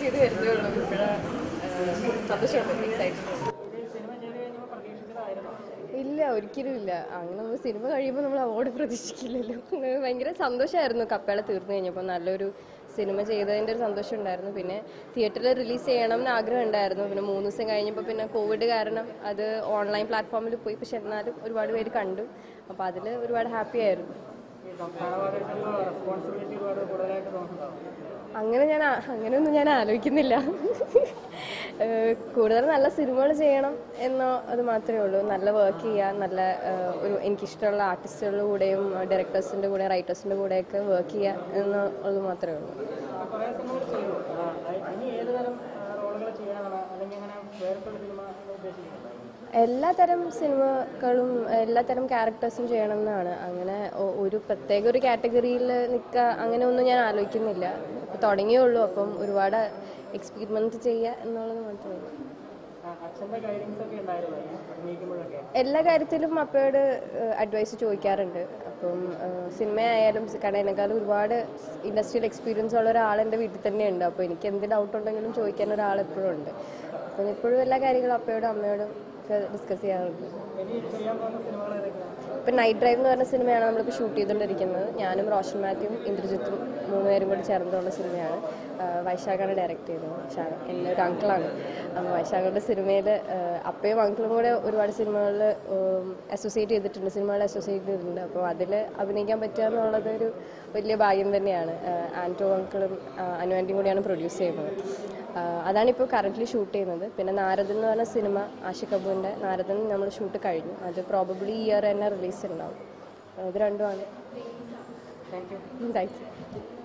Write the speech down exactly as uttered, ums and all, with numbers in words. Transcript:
ചെയ്ത് വരുന്നേ ഉള്ളൂ. ഇവിടെ സന്തോഷമുണ്ട്, എക്സൈറ്റഡ്. ഇല്ല, ഒരിക്കലും ഇല്ല. അങ്ങനെ നമ്മൾ സിനിമ കഴിയുമ്പോൾ നമ്മൾ അവാർഡ് പ്രതീക്ഷിക്കില്ലല്ലോ. ഭയങ്കര സന്തോഷമായിരുന്നു കപ്പേള തീർന്നു കഴിഞ്ഞപ്പോൾ. നല്ലൊരു സിനിമ ചെയ്തതിൻ്റെ ഒരു സന്തോഷം ഉണ്ടായിരുന്നു. പിന്നെ തിയേറ്ററിൽ റിലീസ് ചെയ്യണം എന്ന് ആഗ്രഹം ഉണ്ടായിരുന്നു. പിന്നെ മൂന്ന് ദിവസം കഴിഞ്ഞപ്പോൾ പിന്നെ കോവിഡ് കാരണം അത് ഓൺലൈൻ പ്ലാറ്റ്ഫോമിൽ പോയി. പക്ഷെ എന്നാലും ഒരുപാട് പേര് കണ്ടു. അപ്പോൾ അതിൽ ഒരുപാട് ഹാപ്പി ആയിരുന്നു. അങ്ങനെ ഞാൻ അങ്ങനെയൊന്നും ഞാൻ ആലോചിക്കുന്നില്ല. കൂടുതൽ നല്ല സിനിമകൾ ചെയ്യണം എന്നോ അത് മാത്രമേ ഉള്ളൂ. നല്ല വർക്ക് ചെയ്യുക, നല്ല ഒരു എനിക്കിഷ്ടമുള്ള ആർട്ടിസ്റ്റുകളുടെ കൂടെയും ഡയറക്ടേഴ്സിൻ്റെ കൂടെ റൈറ്റേഴ്സിൻ്റെ കൂടെയൊക്കെ വർക്ക് ചെയ്യുക എന്നുള്ളത് മാത്രമേ ഉള്ളൂ. എല്ലാ തരം സിനിമകളും എല്ലാ തരം ക്യാരക്ടേഴ്സും ചെയ്യണം എന്നാണ്. അങ്ങനെ ഒരു പ്രത്യേക ഒരു കാറ്റഗറിയിൽ നിൽക്കുക അങ്ങനെ ഒന്നും ഞാൻ ആലോചിക്കുന്നില്ല. തുടങ്ങിയുള്ളൂ, അപ്പം ഒരുപാട് എക്സ്പെരിമെന്റ് ചെയ്യുക എന്നുള്ളത് മാത്രമേ ഉള്ളൂ. എല്ലാ കാര്യത്തിലും അപ്പയോട് അഡ്വൈസ് ചോദിക്കാറുണ്ട്. അപ്പം സിനിമയായാലും, കാരണം എന്നെക്കാളും ഒരുപാട് ഇൻഡസ്ട്രിയൽ എക്സ്പീരിയൻസ് ഉള്ള ഒരാൾ എൻ്റെ വീട്ടിൽ തന്നെയുണ്ട്. അപ്പോൾ എനിക്ക് എന്ത് ഡൗട്ട് ഉണ്ടെങ്കിലും ചോദിക്കാൻ ഒരാൾ എപ്പോഴും ഉണ്ട്. അപ്പം എപ്പോഴും എല്ലാ കാര്യങ്ങളും അപ്പയോടും അമ്മയോടും ഒക്കെ ഡിസ്കസ് ചെയ്യാറുണ്ട്. ഇപ്പം നൈറ്റ് ഡ്രൈവ് എന്ന് പറഞ്ഞ സിനിമയാണ് നമ്മളിപ്പോൾ ഷൂട്ട് ചെയ്തുകൊണ്ടിരിക്കുന്നത്. ഞാനും റോഷൻ മാത്യുവും ഇന്ദ്രജിത്തും മൂന്ന് പേരും കൂടി ചേർന്നുള്ള സിനിമയാണ്. വൈശാഖാണ് ഡയറക്റ്റ് ചെയ്യുന്നത്. വൈശാഖ് എൻ്റെ ഒരു അങ്കിളാണ്. അപ്പോൾ വൈശാഖിൻ്റെ സിനിമയിൽ അപ്പയും അങ്കിളും കൂടെ ഒരുപാട് സിനിമകളിൽ അസോസിയേറ്റ് ചെയ്തിട്ടുണ്ട്, സിനിമകളിൽ അസോസിയേറ്റ് ചെയ്തിട്ടുണ്ട്. അപ്പോൾ അതിൽ അഭിനയിക്കാൻ പറ്റുക എന്നുള്ളത് ഒരു വലിയ ഭാഗ്യം തന്നെയാണ്. ആൻറ്റോ അങ്കിളും അനു ആൻറ്റിയും കൂടിയാണ് പ്രൊഡ്യൂസ് ചെയ്യുന്നത്. അതാണിപ്പോൾ കറൻ്റ്ലി ഷൂട്ട് ചെയ്യുന്നത്. പിന്നെ നാരദൻ എന്ന് പറഞ്ഞ സിനിമ, ആഷിഖ് കപൂറിൻ്റെ നാരദൻ നമ്മൾ ഷൂട്ട് കഴിഞ്ഞു. അത് പ്രോബബ്ലി ഈ ഇയർ തന്നെ റിലീസ് ഉണ്ടാവും. ഇത് രണ്ടുമാണ്. Thank U.